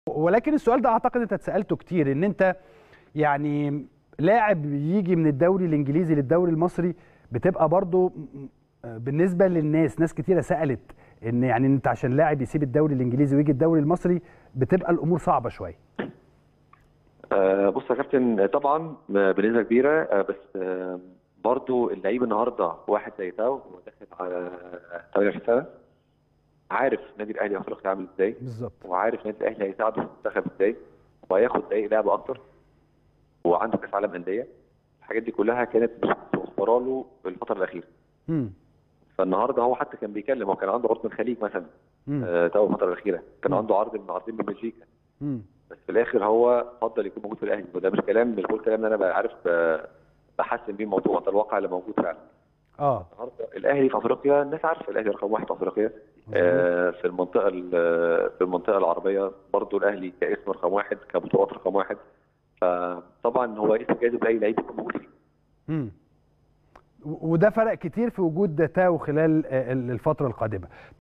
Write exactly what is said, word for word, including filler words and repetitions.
ولكن السؤال ده اعتقد انت اتسالته كتير، ان انت يعني لاعب يجي من الدوري الانجليزي للدوري المصري بتبقى برضو بالنسبه للناس، ناس كتيره سالت ان يعني انت عشان لاعب يسيب الدوري الانجليزي ويجي الدوري المصري بتبقى الامور صعبه شويه. أه بص يا كابتن، طبعا بنسبه كبيره، أه بس أه برضو اللعيب النهارده واحد زي تاو هو داخل على ثمانية وعشرين سنه، عارف النادي الاهلي افريقيا عامل ازاي، بالظبط، وعارف النادي الاهلي هيساعده في المنتخب ازاي، وهياخد دقايق لعب اكتر، وعنده كاس عالم انديه. الحاجات دي كلها كانت متوفره له في الفتره الاخيره. امم فالنهارده هو حتى كان بيكلم، هو كان عنده عرض من الخليج مثلا، امم أه تاو الفتره الاخيره كان مم. عنده عرض من عرضين من بلجيكا، امم بس في الاخر هو فضل يكون موجود في الاهلي. وده مش كلام، مش بقول كلام ان انا بقى عارف أه بحسن بيه الموضوع، ده الواقع اللي موجود فعلا. اه النهارده الاهلي في افريقيا، الناس عارفه الاهلي رقم واحد في افريقيا. مظبوط. آه في المنطقه في المنطقه العربيه برضو الاهلي كاسم رقم واحد، كبطولات رقم واحد. فطبعا هو اسم جاذب لاي لعيب يكون موجود فيه. امم وده فرق كتير في وجود تاو خلال الفتره القادمه.